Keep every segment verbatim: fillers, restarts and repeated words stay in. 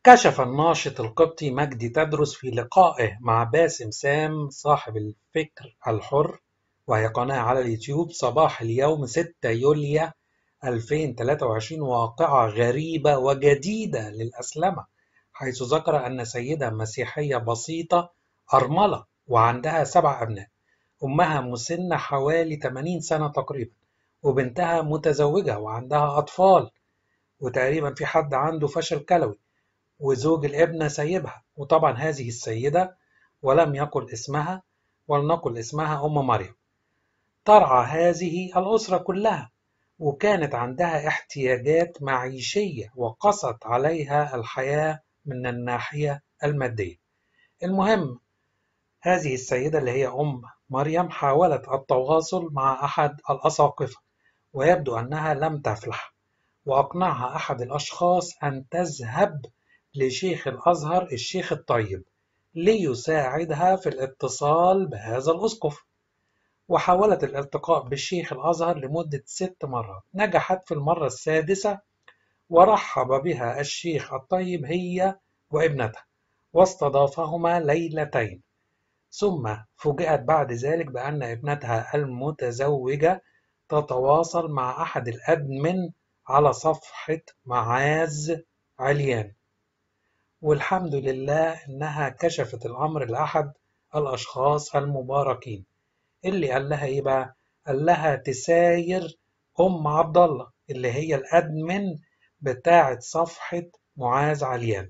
كشف الناشط القبطي مجدي تدرس في لقائه مع باسم سام صاحب الفكر الحر، وهي قناة على اليوتيوب، صباح اليوم ستة يوليو ألفين وثلاثة وعشرين واقعة غريبة وجديدة للأسلمة، حيث ذكر أن سيدة مسيحية بسيطة أرملة وعندها سبع أبناء، أمها مسنة حوالي ثمانين سنة تقريبا، وبنتها متزوجة وعندها أطفال، وتقريبا في حد عنده فشل كلوي، وزوج الابنة سايبها. وطبعا هذه السيدة ولم يقل اسمها، ولنقل اسمها أم مريم، ترعى هذه الأسرة كلها، وكانت عندها احتياجات معيشية وقست عليها الحياة من الناحية المادية. المهم، هذه السيدة اللي هي أم مريم حاولت التواصل مع أحد الأساقفة، ويبدو أنها لم تفلح، وأقنعها أحد الأشخاص أن تذهب لشيخ الأزهر الشيخ الطيب ليساعدها في الاتصال بهذا الأسقف. وحاولت الالتقاء بالشيخ الأزهر لمدة ست مرات، نجحت في المرة السادسة، ورحب بها الشيخ الطيب هي وابنتها، واستضافهما ليلتين، ثم فوجئت بعد ذلك بأن ابنتها المتزوجة تتواصل مع أحد الأدمن على صفحة معاذ عليان، والحمد لله إنها كشفت الأمر لأحد الأشخاص المباركين، اللي قال لها إيه بقى؟ قال لها تساير أم عبد الله اللي هي الأدمن بتاعة صفحة معاذ عليان،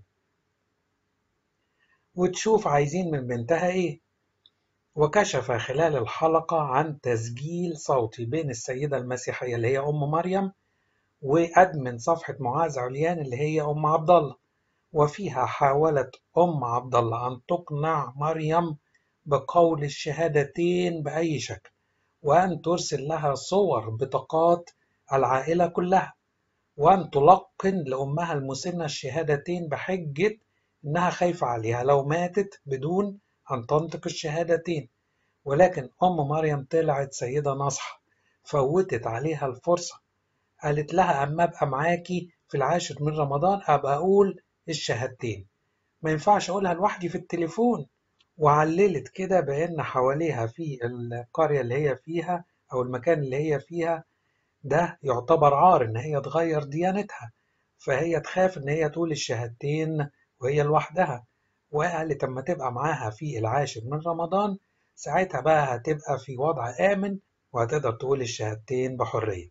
وتشوف عايزين من بنتها إيه. وكشف خلال الحلقة عن تسجيل صوتي بين السيدة المسيحية اللي هي أم مريم وأدمن صفحة معاذ عليان اللي هي أم عبد الله، وفيها حاولت أم عبد الله أن تقنع مريم بقول الشهادتين بأي شكل، وأن ترسل لها صور بطاقات العائلة كلها، وأن تلقن لأمها المسنة الشهادتين بحجة إنها خايفة عليها لو ماتت بدون أن تنطق الشهادتين. ولكن أم مريم طلعت سيدة ناصحة، فوتت عليها الفرصة، قالت لها أما أبقى معاكي في العاشر من رمضان أبقى أقول الشهادتين، ما ينفعش أقولها لوحدي في التليفون. وعللت كده بأن حواليها في القرية اللي هي فيها أو المكان اللي هي فيها ده يعتبر عار إن هي تغير ديانتها، فهي تخاف إن هي تقول الشهادتين وهي لوحدها. وقالت أما تبقى معاها في العاشر من رمضان ساعتها بقى هتبقى في وضع آمن وهتقدر تقول الشهادتين بحرية.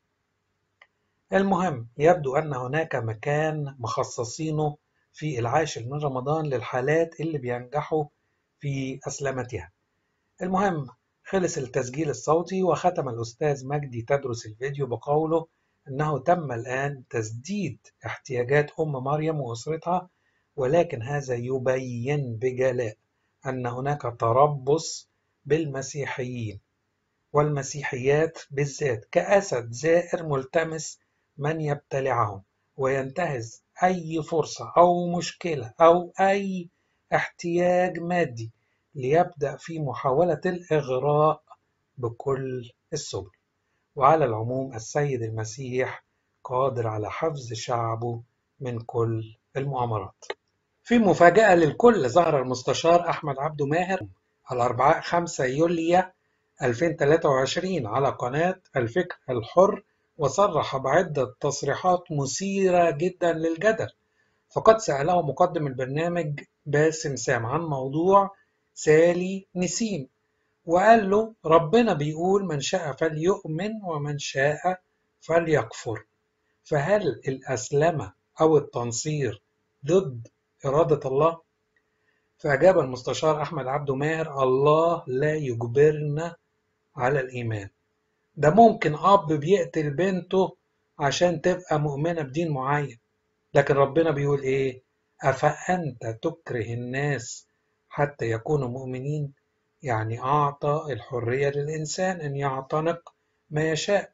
المهم، يبدو أن هناك مكان مخصصينه في العاشر من رمضان للحالات اللي بينجحوا في أسلمتها. المهم، خلص التسجيل الصوتي، وختم الأستاذ مجدي تدرس الفيديو بقوله أنه تم الآن تسديد احتياجات أم مريم وأسرتها، ولكن هذا يبين بجلاء أن هناك تربص بالمسيحيين والمسيحيات بالذات كأسد زائر ملتمس من يبتلعهم وينتهز أي فرصة أو مشكلة أو أي احتياج مادي ليبدأ في محاولة الإغراء بكل السبل. وعلى العموم السيد المسيح قادر على حفظ شعبه من كل المؤامرات. في مفاجأة للكل، ظهر المستشار أحمد عبده ماهر الأربعاء خمسة يوليو ألفين وثلاثة وعشرين على قناة الفكر الحر، وصرح بعدة تصريحات مثيرة جدا للجدل. فقد سأله مقدم البرنامج باسم سام عن موضوع سالي نسيم، وقال له ربنا بيقول من شاء فليؤمن ومن شاء فليكفر، فهل الأسلمة أو التنصير ضد إرادة الله؟ فأجاب المستشار أحمد عبده ماهر الله لا يجبرنا على الإيمان، ده ممكن أب بيقتل بنته عشان تبقى مؤمنة بدين معين، لكن ربنا بيقول إيه؟ أفأنت تكره الناس حتى يكونوا مؤمنين؟ يعني أعطى الحرية للإنسان أن يعتنق ما يشاء.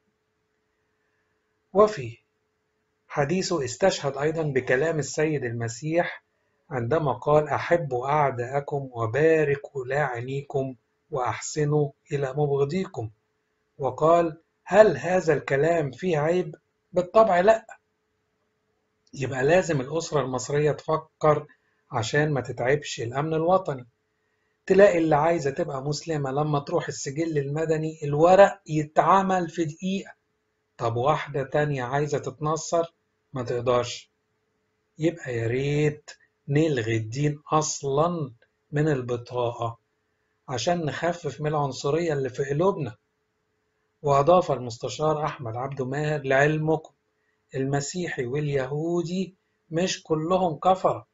وفي حديثه استشهد أيضا بكلام السيد المسيح عندما قال أحبوا أعداءكم وباركوا لاعنيكم وأحسنوا إلى مبغضيكم، وقال هل هذا الكلام فيه عيب؟ بالطبع لا، يبقى لازم الأسرة المصرية تفكر عشان ما تتعبش الأمن الوطني. تلاقي اللي عايزة تبقى مسلمة لما تروح السجل المدني الورق يتعمل في دقيقة. طب واحدة تانية عايزة تتنصر ما تقدرش. يبقى يا ريت نلغي الدين أصلا من البطاقة عشان نخفف من العنصرية اللي في قلوبنا. وأضاف المستشار أحمد عبد ماهر: لعلمكم المسيحي واليهودي مش كلهم كفرة.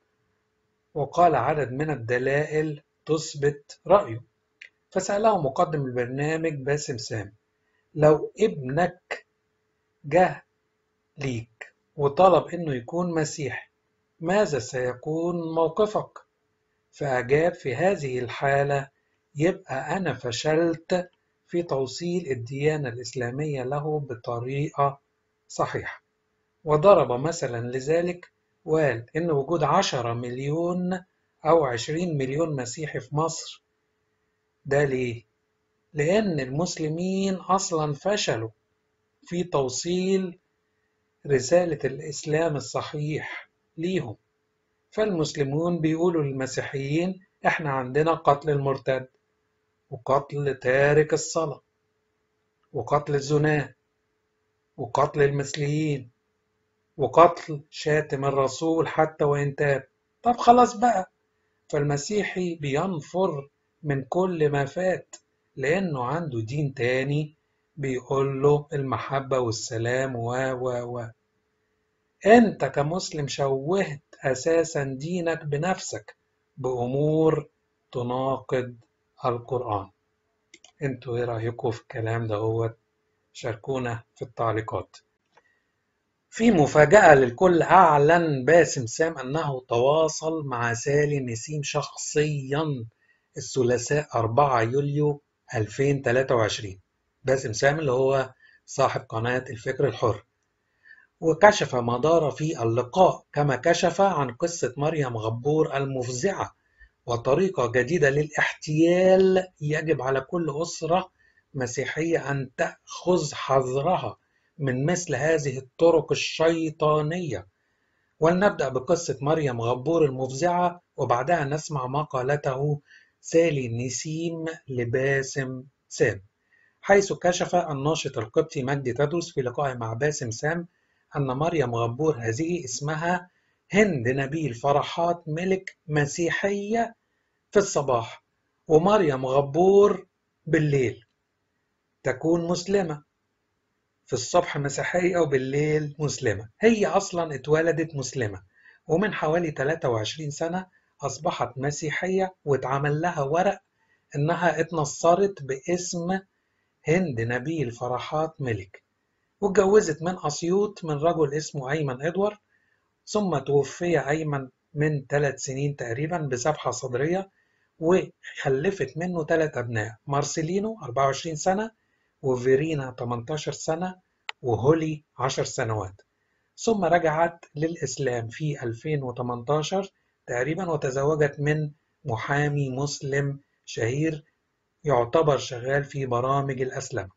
وقال عدد من الدلائل تثبت رأيه. فسأله مقدم البرنامج باسم سام: لو ابنك جه ليك وطلب إنه يكون مسيحي ماذا سيكون موقفك؟ فأجاب: في هذه الحالة يبقى أنا فشلت في توصيل الديانة الإسلامية له بطريقة صحيحة. وضرب مثلا لذلك وقال إن وجود عشرة مليون أو عشرين مليون مسيحي في مصر ده ليه؟ لأن المسلمين أصلا فشلوا في توصيل رسالة الإسلام الصحيح ليهم. فالمسلمون بيقولوا للمسيحيين: إحنا عندنا قتل المرتد، وقتل تارك الصلاة، وقتل الزناة، وقتل المثليين، وقتل شاتم الرسول حتى وإن تاب. طب خلاص بقى. فالمسيحي بينفر من كل ما فات لأنه عنده دين تاني بيقول له المحبة والسلام و و و أنت كمسلم شوهت أساسا دينك بنفسك بأمور تناقض القرآن. انتوا ايه رأيكم في الكلام ده؟ هو شاركونا في التعليقات. في مفاجأة للكل: أعلن باسم سام أنه تواصل مع سالي نسيم شخصيا الثلاثاء أربعة يوليو ألفين وثلاثة وعشرين. باسم سام اللي هو صاحب قناة الفكر الحر. وكشف ما دار في اللقاء، كما كشف عن قصة مريم غبور المفزعة وطريقة جديدة للاحتيال يجب على كل أسرة مسيحية أن تأخذ حذرها من مثل هذه الطرق الشيطانية. ولنبدأ بقصة مريم غبور المفزعة وبعدها نسمع ما قالته سالي نسيم لباسم سام، حيث كشف الناشط القبطي مجدي تدرس في لقائه مع باسم سام أن مريم غبور هذه اسمها هند نبيل فرحات ملك مسيحية في الصباح، ومريم غبور بالليل تكون مسلمة. في الصبح مسيحية وبالليل مسلمة. هي أصلا اتولدت مسلمة ومن حوالي ثلاثة وعشرين سنة أصبحت مسيحية واتعمل لها ورق إنها اتنصرت باسم هند نبيل فرحات ملك، واتجوزت من أسيوط من رجل اسمه أيمن إدوار. ثم توفي أيمن من ثلاث سنين تقريبا بذبحة صدرية، وخلفت منه ثلاث أبناء: مارسيلينو أربعة وعشرين سنة، وفيرينا ثمانية عشر سنة، وهولي عشر سنوات. ثم رجعت للإسلام في ألفين وثمانية عشر تقريبا وتزوجت من محامي مسلم شهير يعتبر شغال في برامج الأسلمة.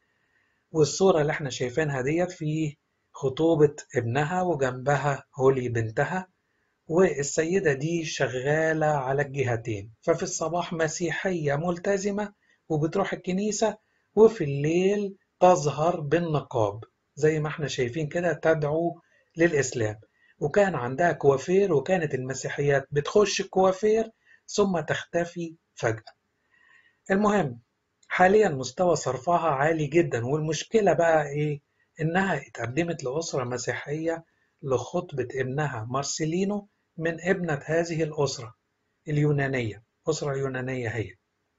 والصورة اللي احنا شايفينها ديت في خطوبة ابنها وجنبها هولي بنتها، والسيدة دي شغالة على الجهتين، ففي الصباح مسيحية ملتزمة وبتروح الكنيسة، وفي الليل تظهر بالنقاب زي ما احنا شايفين كده تدعو للإسلام. وكان عندها كوافير، وكانت المسيحيات بتخش الكوافير ثم تختفي فجأة. المهم حاليا مستوى صرفها عالي جدا، والمشكلة بقى ايه؟ انها اتقدمت لأسرة مسيحية لخطبة ابنها مارسيلينو من ابنة هذه الأسرة اليونانية، أسرة يونانية هي،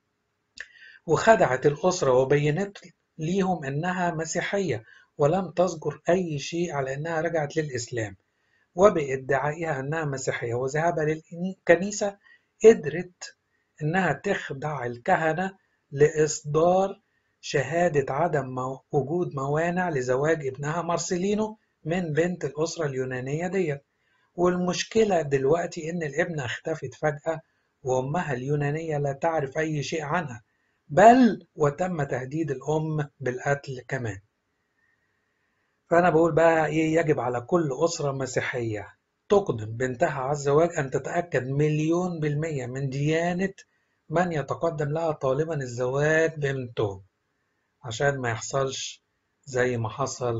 وخدعت الأسرة وبينت ليهم أنها مسيحية ولم تذكر أي شيء على أنها رجعت للإسلام. وبادعائها أنها مسيحية وذهابها للكنيسة قدرت أنها تخدع الكهنة لإصدار شهادة عدم وجود موانع لزواج ابنها مارسيلينو من بنت الأسرة اليونانية دي. والمشكلة دلوقتي إن الابنة اختفت فجأة وأمها اليونانية لا تعرف أي شيء عنها، بل وتم تهديد الأم بالقتل كمان. فأنا بقول بقى إيه، يجب على كل أسرة مسيحية تقدم بنتها على الزواج أن تتأكد مليون بالمية من ديانة من يتقدم لها طالبا الزواج ببنتهم، عشان ما يحصلش زي ما حصل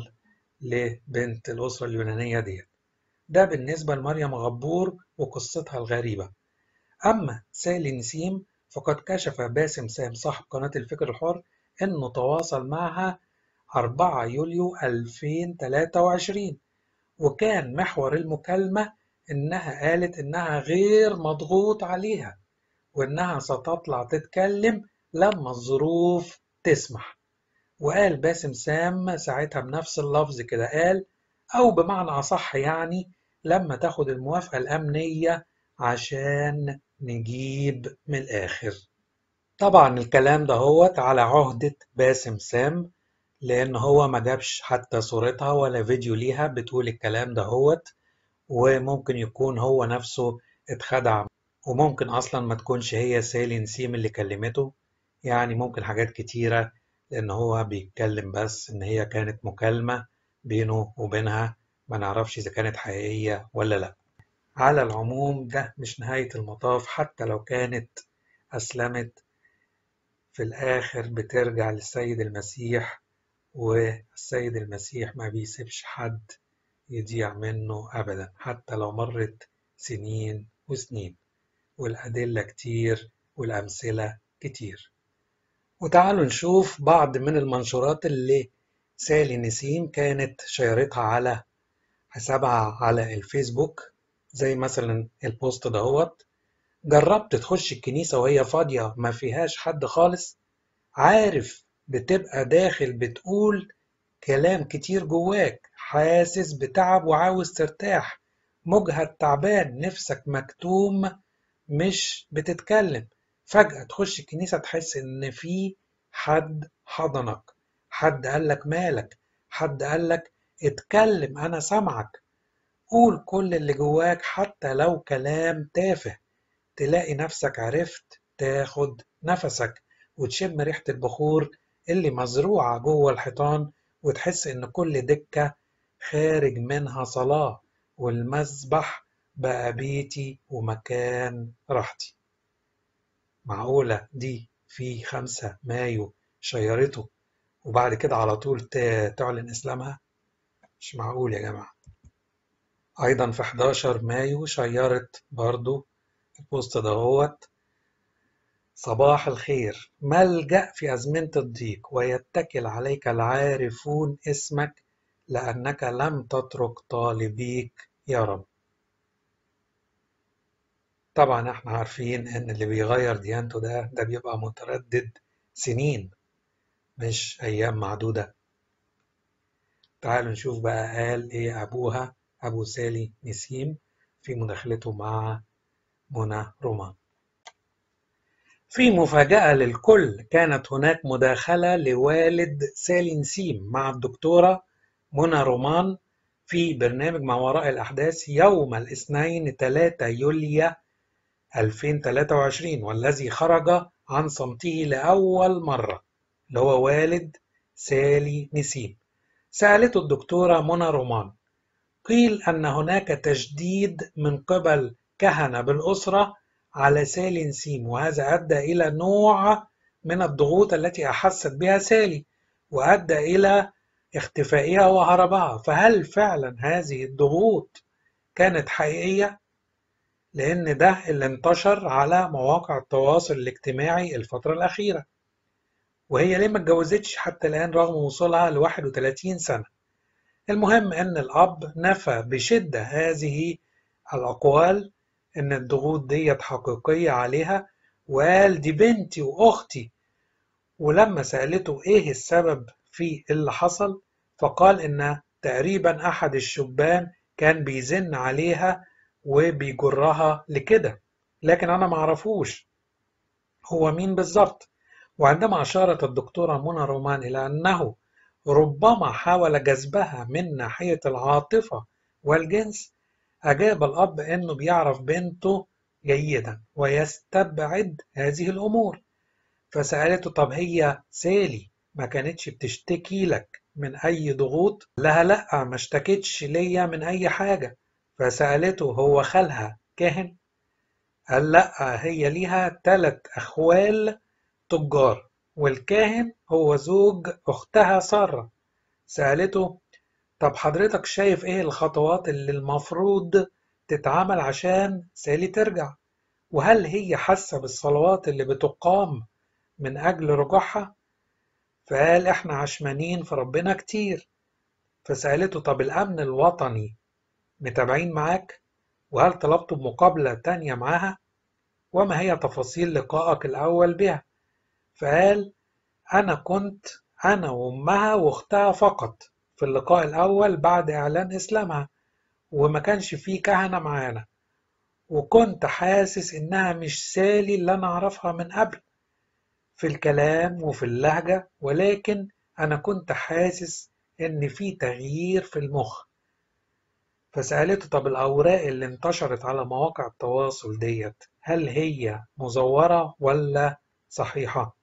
لبنت الأسرة اليونانية دي. ده بالنسبة لمريم غبور وقصتها الغريبة. أما سالي نسيم فقد كشف باسم سام صاحب قناة الفكر الحر أنه تواصل معها أربعة يوليو ألفين وثلاثة وعشرين، وكان محور المكالمة إنها قالت إنها غير مضغوط عليها وإنها ستطلع تتكلم لما الظروف تسمح. وقال باسم سام ساعتها بنفس اللفظ كده، قال أو بمعنى أصح يعني لما تاخد الموافقة الأمنية عشان نجيب من الآخر. طبعا الكلام ده هو على عهدة باسم سام، لأن هو ما جابش حتى صورتها ولا فيديو ليها بتقول الكلام ده هو، وممكن يكون هو نفسه اتخدع، وممكن أصلا ما تكونش هي سالي نسيم اللي كلمته، يعني ممكن حاجات كتيرة، لأن هو بيتكلم بس إن هي كانت مكالمة بينه وبينها، ما نعرفش إذا كانت حقيقية ولا لأ. على العموم ده مش نهاية المطاف، حتى لو كانت أسلمت في الآخر بترجع للسيد المسيح، والسيد المسيح ما بيسيبش حد يضيع منه أبدا حتى لو مرت سنين وسنين، والأدلة كتير والأمثلة كتير. وتعالوا نشوف بعض من المنشورات اللي سالي نسيم كانت شيرتها على حسابها على الفيسبوك، زي مثلا البوست دهوت: جربت تخش الكنيسة وهي فاضية ما فيهاش حد خالص؟ عارف بتبقى داخل بتقول كلام كتير جواك، حاسس بتعب وعاوز ترتاح، مجهد تعبان نفسك مكتوم مش بتتكلم، فجأة تخش الكنيسة تحس إن في حد حضنك، حد قالك مالك، حد قالك اتكلم أنا سامعك، قول كل اللي جواك حتى لو كلام تافه، تلاقي نفسك عرفت تاخد نفسك وتشم ريحة البخور اللي مزروعة جوه الحيطان، وتحس إن كل دكة خارج منها صلاة، والمسبح بقى بيتي ومكان راحتي. معقولة دي في خمسة مايو شيرته وبعد كده على طول تعلن إسلامها؟ مش معقول يا جماعة. أيضا في حداشر مايو شيرت برضو البوست دهوت: صباح الخير، ملجأ في أزمنة الضيق ويتكل عليك العارفون اسمك لأنك لم تترك طالبيك يا رب. طبعا احنا عارفين ان اللي بيغير ديانته ده ده بيبقى متردد سنين مش أيام معدودة. تعالوا نشوف بقى قال ايه أبوها أبو سالي نسيم في مداخلته مع منى رومان. في مفاجأة للكل، كانت هناك مداخلة لوالد سالي نسيم مع الدكتورة منى رومان في برنامج ما وراء الأحداث يوم الاثنين ثلاثة يوليو ألفين وثلاثة وعشرين، والذي خرج عن صمته لأول مرة اللي هو والد سالي نسيم. سألته الدكتورة منى رومان: قيل أن هناك تشديد من قبل كهنة بالأسرة على سالي نسيم، وهذا أدى إلى نوع من الضغوط التي أحست بها سالي وأدى إلى اختفائها وهربها، فهل فعلا هذه الضغوط كانت حقيقية؟ لأن ده اللي انتشر على مواقع التواصل الاجتماعي الفترة الأخيرة. وهي ليه ما اتجوزتش حتى الآن رغم وصولها ل واحد وثلاثين سنة؟ المهم أن الأب نفى بشدة هذه الأقوال إن الضغوط ديت حقيقية عليها، وقال دي بنتي وأختي. ولما سألته إيه السبب في اللي حصل فقال إن تقريبا أحد الشبان كان بيزن عليها وبيجرها لكده، لكن أنا معرفوش هو مين بالظبط. وعندما أشارت الدكتورة منى رومان إلى أنه ربما حاول جذبها من ناحية العاطفة والجنس، أجاب الأب أنه بيعرف بنته جيدا ويستبعد هذه الأمور. فسألته: طب هي سالي ما كانتش بتشتكي لك من أي ضغوط؟ لها لأ، ما اشتكتش ليا من أي حاجة. فسألته هو خالها كاهن؟ قال لأ، هي ليها تلت أخوال تجار، والكاهن هو زوج أختها سارة. سألته طب حضرتك شايف إيه الخطوات اللي المفروض تتعمل عشان سالي ترجع؟ وهل هي حاسة بالصلوات اللي بتقام من أجل رجوعها؟ فقال إحنا عشمانين في ربنا كتير. فسألته طب الأمن الوطني متابعين معاك؟ وهل طلبتوا بمقابلة تانية معاها؟ وما هي تفاصيل لقائك الأول بها؟ فقال أنا كنت أنا وأمها وأختها فقط في اللقاء الأول بعد إعلان إسلامها، وما كانش فيه كهنة معانا، وكنت حاسس إنها مش سالي اللي أنا أعرفها من قبل في الكلام وفي اللهجة، ولكن أنا كنت حاسس إن في تغيير في المخ. فسألته طب الأوراق اللي انتشرت على مواقع التواصل ديت هل هي مزورة ولا صحيحة؟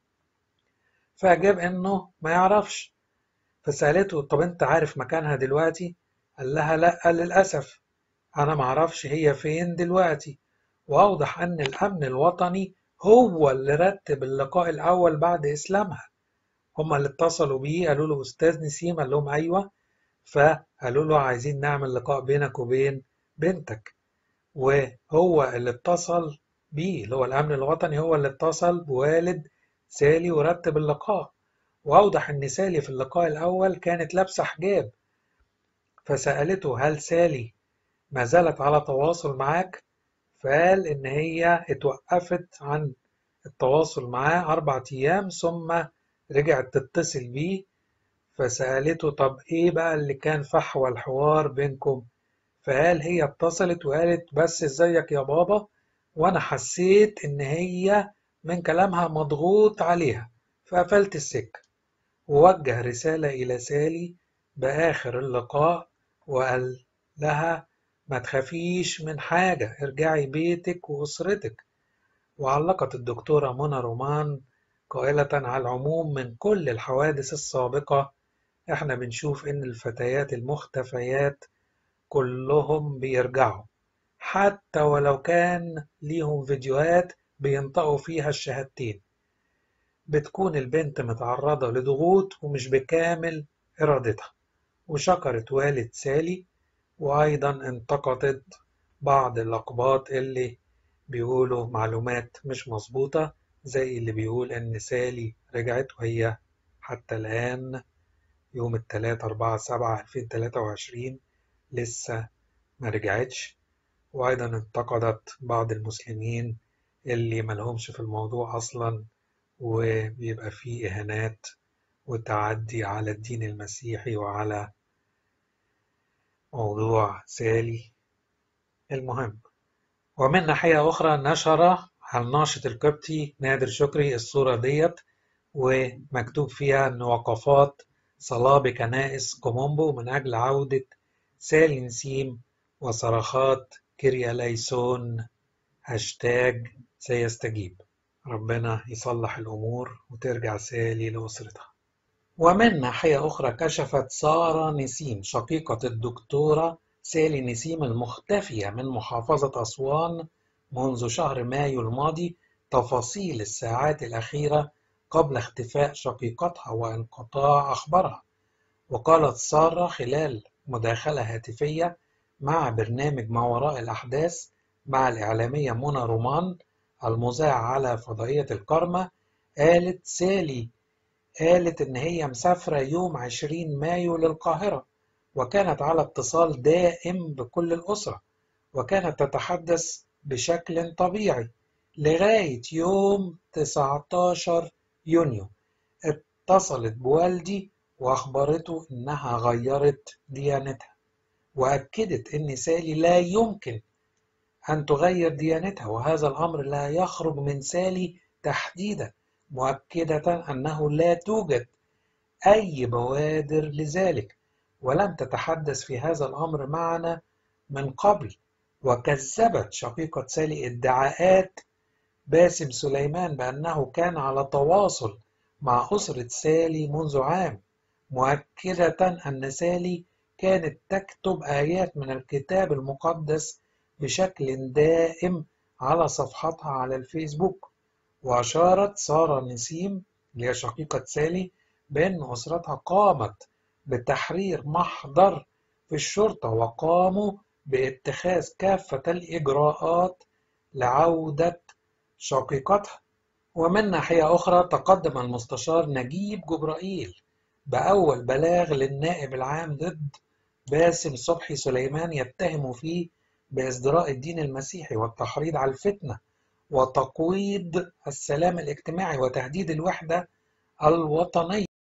فأجاب إنه ما يعرفش. فسألته طب أنت عارف مكانها دلوقتي؟ قال لها لأ للأسف، أنا معرفش هي فين دلوقتي. وأوضح أن الأمن الوطني هو اللي رتب اللقاء الأول بعد إسلامها. هما اللي اتصلوا بيه قالوا له أستاذ نسيم، قال لهم أيوة. فقالوا له عايزين نعمل لقاء بينك وبين بنتك، وهو اللي اتصل بيه اللي هو الأمن الوطني، هو اللي اتصل بوالد سالي ورتب اللقاء. وأوضح أن سالي في اللقاء الأول كانت لابسة حجاب. فسألته هل سالي ما زالت على تواصل معاك؟ فقال إن هي اتوقفت عن التواصل معاه أربع أيام ثم رجعت تتصل بيه. فسألته طب إيه بقى اللي كان فحوى الحوار بينكم؟ فقال هي اتصلت وقالت بس ازيك يا بابا، وأنا حسيت إن هي من كلامها مضغوط عليها فقفلت السكة. ووجه رسالة إلى سالي بآخر اللقاء وقال لها ما تخافيش من حاجة، ارجعي بيتك وأسرتك. وعلقت الدكتورة منى رومان قائلة على العموم من كل الحوادث السابقة احنا بنشوف ان الفتيات المختفيات كلهم بيرجعوا، حتى ولو كان ليهم فيديوهات بينطقوا فيها الشهادتين. بتكون البنت متعرضة لضغوط ومش بكامل إرادتها. وشكرت والد سالي، وأيضا انتقدت بعض اللقبات اللي بيقولوا معلومات مش مظبوطة، زي اللي بيقول إن سالي رجعت وهي حتى الآن يوم التلات أربعة سبعة ألفين وتلاتة وعشرين لسه ما رجعتش. وأيضا انتقدت بعض المسلمين اللي ملهمش في الموضوع أصلا، وبيبقى فيه إهانات وتعدي على الدين المسيحي وعلى موضوع سالي. المهم، ومن ناحية أخرى نشر الناشط القبطي نادر شكري الصورة ديت، ومكتوب فيها أن وقفات صلاة بكنائس كومومبو من أجل عودة سالي نسيم وصرخات كيريا ليسون هاشتاج سيستجيب. ربنا يصلح الأمور وترجع سالي لأسرتها. ومن ناحية أخرى كشفت سارة نسيم شقيقة الدكتورة سالي نسيم المختفية من محافظة أسوان منذ شهر مايو الماضي تفاصيل الساعات الأخيرة قبل اختفاء شقيقتها وانقطاع أخبارها. وقالت سارة خلال مداخلة هاتفية مع برنامج ما وراء الأحداث مع الإعلامية منى رومان المذاع على فضائية الكرمة، قالت سالي قالت إن هي مسافرة يوم عشرين مايو للقاهرة، وكانت على اتصال دائم بكل الأسرة، وكانت تتحدث بشكل طبيعي لغاية يوم تسعتاشر يونيو. اتصلت بوالدي وأخبرته إنها غيرت ديانتها، وأكدت إن سالي لا يمكن أن تغير ديانتها، وهذا الأمر لا يخرج من سالي تحديدا، مؤكدة أنه لا توجد أي بوادر لذلك، ولم تتحدث في هذا الأمر معنا من قبل. وكذبت شقيقة سالي ادعاءات باسم سليمان بأنه كان على تواصل مع أسرة سالي منذ عام، مؤكدة أن سالي كانت تكتب آيات من الكتاب المقدس بشكل دائم على صفحتها على الفيسبوك. وأشارت سارة نسيم اللي هي شقيقة سالي بأن أسرتها قامت بتحرير محضر في الشرطة وقاموا باتخاذ كافة الإجراءات لعودة شقيقتها. ومن ناحية أخرى تقدم المستشار نجيب جبرائيل بأول بلاغ للنائب العام ضد باسم صبحي سليمان يتهم فيه بازدراء الدين المسيحي والتحريض على الفتنة وتقويض السلام الاجتماعي وتهديد الوحدة الوطنية.